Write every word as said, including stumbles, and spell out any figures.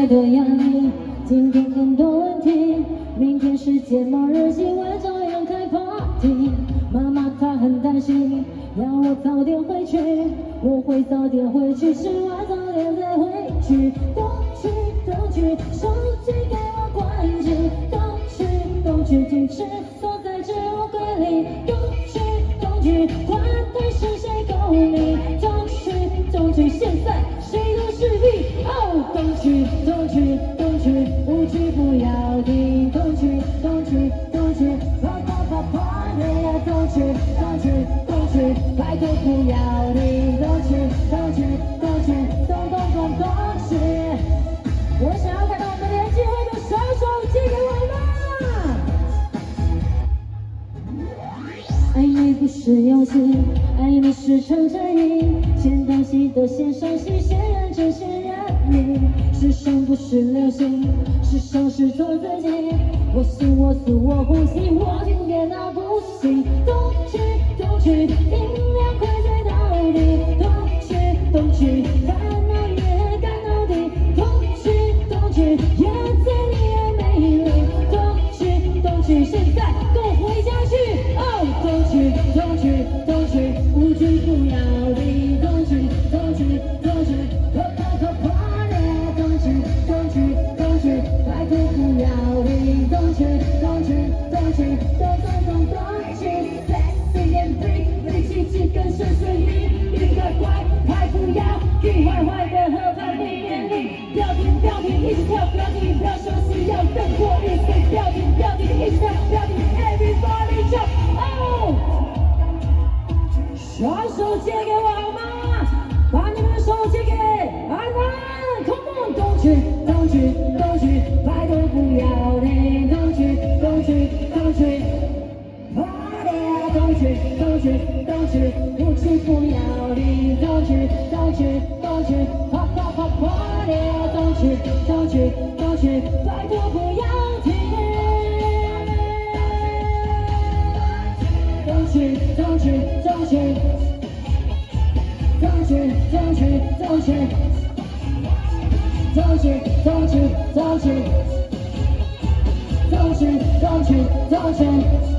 太多压力，今天更多问题，明天世界末日，今晚照样开 party。妈妈她很担心，要我早点回去，我会早点回去，吃完早点再回去。东去东去，手机给我关机，东去东去，坚持锁在置物柜里。东去东去，管他是谁狗你，东去东去，现在谁都是屁。哦，东去东去东去，无趣不要停。东去东去东去，啪啪啪啪的。东去东去东去，拜托不要停。东去东去东去，东东东东去。我想要看到我们年轻会的小手借给我们。爱你不是游戏，爱你是场战役，先dan戏的先上戏，先认真先认命。时尚不是流行，时尚是做自己。我行我素我呼吸，我听电脑不行。东去东去，音量快最到底。东去东去，烦恼也干到底。东去东去，颜色你也美丽。东去东去，现在跟我回家去。哦，东去东去东去，无惧不要停。东去东去东去，我跑跑跑的。东去东去东去，拜托不要停。东去东去东去，东东东东去 ，sexy and free， 力气气跟顺顺意，一个乖还不要，一坏坏的河畔里面里，不要停不要停，一直跳不要停，不要休息，要更过力，不要停不要停，一直跳不要停 ，everybody jump， 哦，双手借给我好吗？把你们的手借给安安 ，come on， 东去东去东去，拜托不要停，东去东去东去。东去东去东去，无趣不要停。东去东去东去，啪啪啪啪的。东去东去东去，拜托不要停。东去东去东去，东去东去东去，东去东去东去，东去东去东去。